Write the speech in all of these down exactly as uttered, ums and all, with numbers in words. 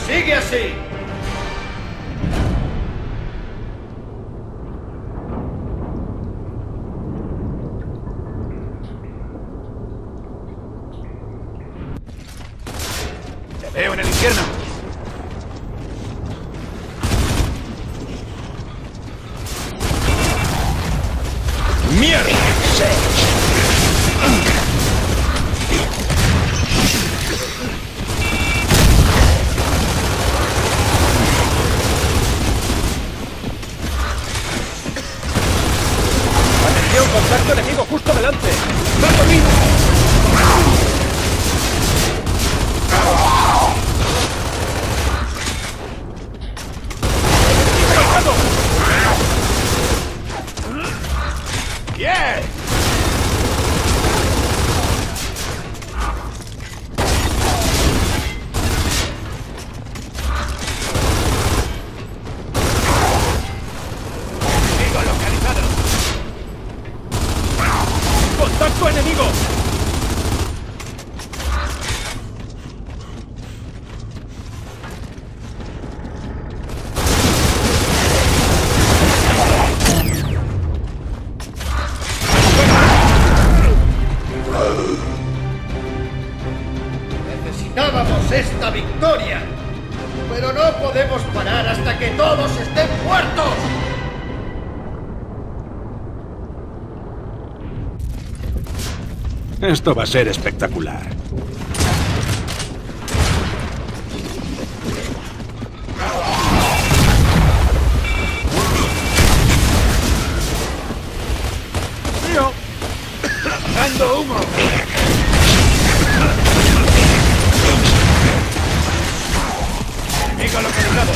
¡Sigue así! ¡Te veo en el infierno! ¡Mierda! ¡Atención! ¡Contacto enemigo justo delante! ¡Va conmigo! ¡Bien! ¡Enemigo localizado! ¡Contacto enemigo! Necesitábamos esta victoria, pero no podemos parar hasta que todos estén muertos. Esto va a ser espectacular. ¡Tío! ¡Dando humo! ¡Enemigo localizado!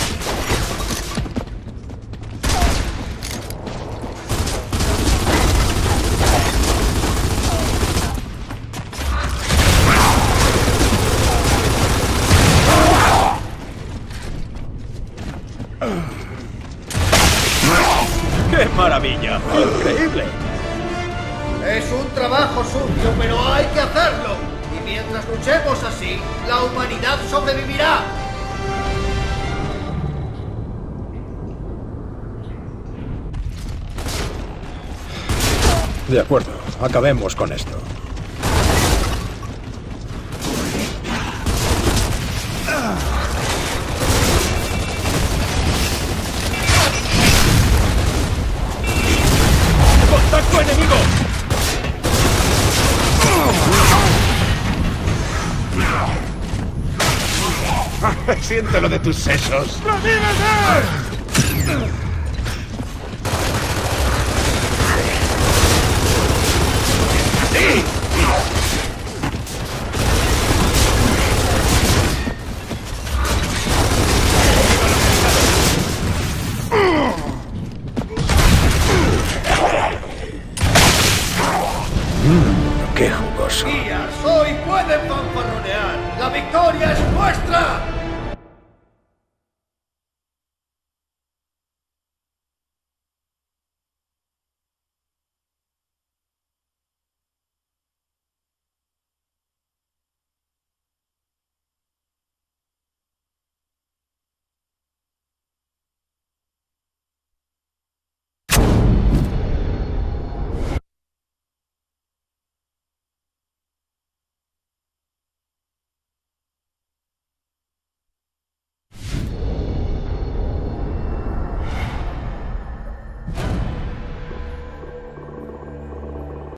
¡Qué maravilla! ¡Increíble! Es un trabajo sucio, pero hay que hacerlo. Y mientras luchemos así, la humanidad sobrevivirá. De acuerdo, acabemos con esto. ¡Contacto enemigo! Siento lo de tus sesos. ¡Revívete!